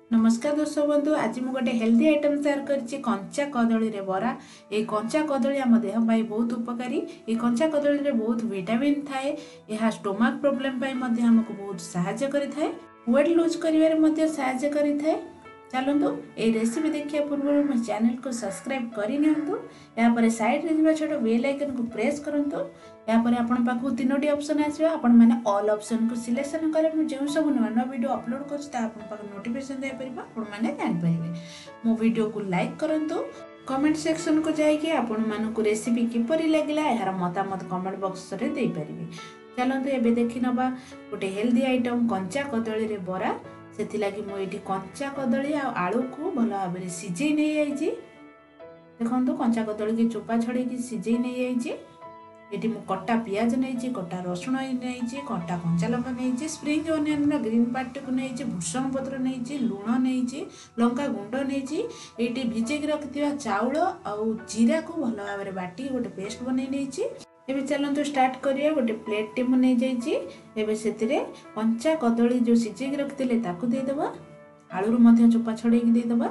नमस्कार दर्शक बंधु, आज मुझे गोटे हेल्दी आइटम शेयर कर कंचा कदली रे बरा। ये कंचा कदली आम देह बहुत उपकारी। ये कंचा कदली रे बहुत विटामिन थाए। यह स्टोमक प्रोब्लेम आमको बहुत सहायता करिथाए। वेट लूज करिवारे सहायता करिथाए। चलतु ये रेसिपी देखिए पूर्व मो चैनल को सब्सक्राइब करनियंतु। यापर साइड रे छोट बेल आइकन को प्रेस करंतु। यापर आपण पाखु तीनोटी ऑप्शन आसीबा। आपण माने ऑल ऑप्शन को सिलेक्शन करे मु जेउ सब नवा नवा वीडियो अपलोड करछ ता आपण पाखु नोटिफिकेशन दे परिबा। आपण माने जान परिबे। मो वीडियो को लाइक करंतु। कमेंट सेक्शन को जाई कि आपण मानकु रेसिपी किपरि लागला यार मतामत कमेंट बॉक्स रे दे परिबे। चलंतु एबे देखि नबा गोटे हेल्दी आइटम कंचा कदली रे बरा। सेथिलागि मु एठी कंचा कदली आ आलू को भल भाव सिझे नहीं जाइए। देखो कंचा कदली की चोपा छड़े सिझे नहीं जाइए। ये मु कटा पियाज नहीं, कटा रसुण नहीं, कटा कंचा लंका नहीं, स्प्रिंग अनियन ग्रीन पार्ट को नहीं, भूषण पत्र नहीं, लुण नहीं, लंका गुंड नहीं, ये भिजेक रखि चाउल आ जीरा को भल भाव बाटी गोटे पेस्ट बन नहीं। एबे चलंतु स्टार्ट करिया। गोटे प्लेट टे मु नहीं जाइए। एबे सेतिरे कंचा कदली जो सिझेक रखिले ताकू दे देबा। आलू रु मध्य चोपा छड़े दे देबा।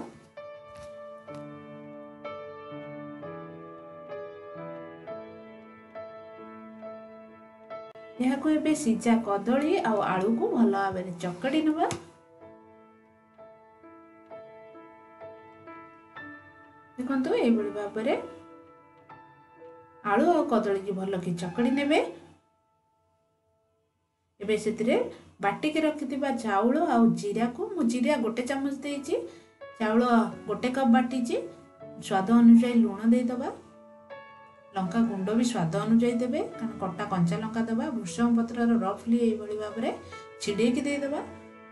यहाँ को एबे सिझा कदली आ आलू को भल भाव चकड़ी नबा। देखंतु ए बड़ी भाबरे आलू और कदली की भल कि चकड़ी नेबे। एबे सेतिरे बाटी के रखिथिबा चाउल आ जीरा को मु जीरा गोटे चम्मच देइछि। चाउल गोटे कप बाटीछि। स्वाद अनुसार लुण दे दबा। लंका गुंड भी स्वाद अनुसार देबे। कारण कटा कंचा लंका दबा। भूषण पत्र रफली ए बड़ी भाबरे छिड़े के दे दबा।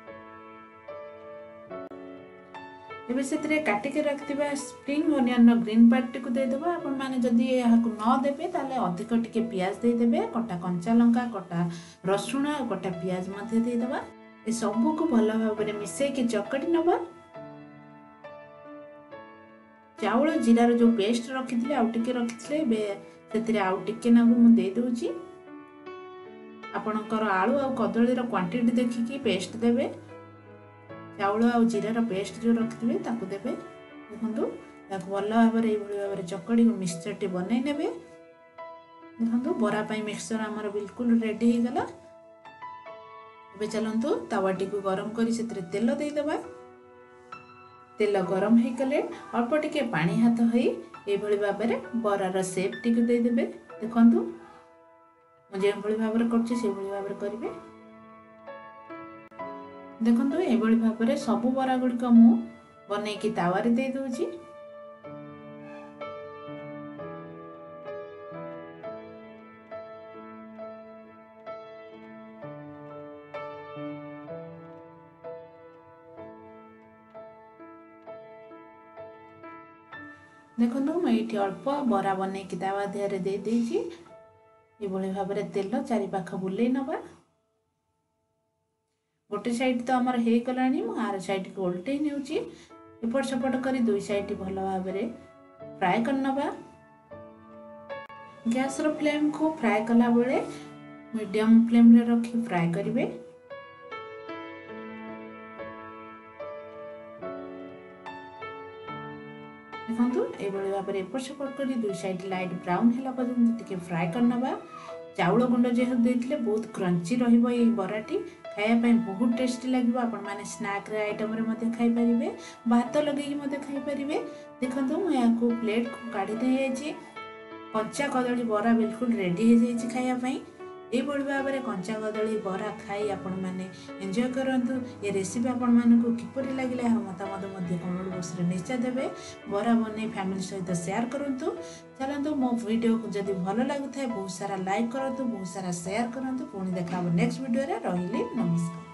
एबे सेतिरे काटी के रखिथिबा स्प्रिंग अनियन ग्रीन पार्ट को दे देबा। आपण माने जदी एहा को न देबे ताले अधिक टिके प्याज दे देबे। कटा कंचा लंका, कटा रसुण आ कटा प्याज मध्ये दे देबा। ए सब को भल भाबरे मिसै के चकटी नबा। चाउल जीरा रो जो पेस्ट रखिथिले आउ टिके रखिथिले बे सेतिरे आउ टिके नागु मु दे दोछि। आपणकर आलू आ कदली रो क्वांटिटी देखिकी पेस्ट देबे। चाउल आ जीरा पेस्ट जो रखिथे ताकू देबे। देखंतु ताकू भल भाव ये भाव चकड़ी मिक्सचर टी बनै नेबे। देखंतु बरा पई मिक्सचर हमर बिल्कुल रेडी हो गला। एबे चलंतु तावाटी को गरम करी सेतरे तेल दे देबा। तेल गरम हे गले अल्प टिके पानी हाथ होई ए भली भाव बरार शेप टी दे देबे। देखंतु मु जे भली भाव करछि से भली भाव करिवे। देखंतु ए भली भाव सबु बरा गुड़िक मु बनै कि तावारे दे दोछि। देखंतु मैं ये अल्प बरा बनै कि तावा देहरे दे देछि। ए भली भाव तेल चारि पाख बुलै नबा। गोटे साइड तो आमर हे गलानी मु आर साइड को उल्टे नेउची। एपट सपट करी दुई साइड भल भाव फ्राए करनबा। गैस रो फ्लेम को फ्राए कला बेले मीडियम फ्लेम रे रखी फ्राए करिवे। देखंतु ए बळे भाबरे एपट सपट करी दुई साइड लाइट ब्राउन हैला पर्यंत टिके फ्राए करनबा। चाउल गुंड जेहे देथिले बहुत क्रंची रहिबो। ए बराटी खाया ପାଇଁ बहुत टेस्टी লাগিব। आपण माने स्नैक रे आइटम रे मते खाइ परिबे, भात लगे कि मते खाइ परिबे। देखंतु म याको प्लेट को काढी दे जायछि। कंचा कदली बरा बिल्कुल रेडी हो जायछि खाया ପାଇଁ। ए बड़ी भाव में कंचा कदली बरा खाई आपण माने एंजॉय करंतु। ये रेसिपी आपण मानकु किपरि लागिला मतामत मध्य कमेंट बॉक्स रे निश्चय देबे। बरा बनै फैमिली सहित शेयर करंतु। चलंतु मो वीडियो को जदि भलो लागुथाय बहुत सारा लाइक करंतु, बहुत सारा शेयर करंतु। पुणी देखा नेक्स्ट वीडियो रे। रहिले नमस्कार।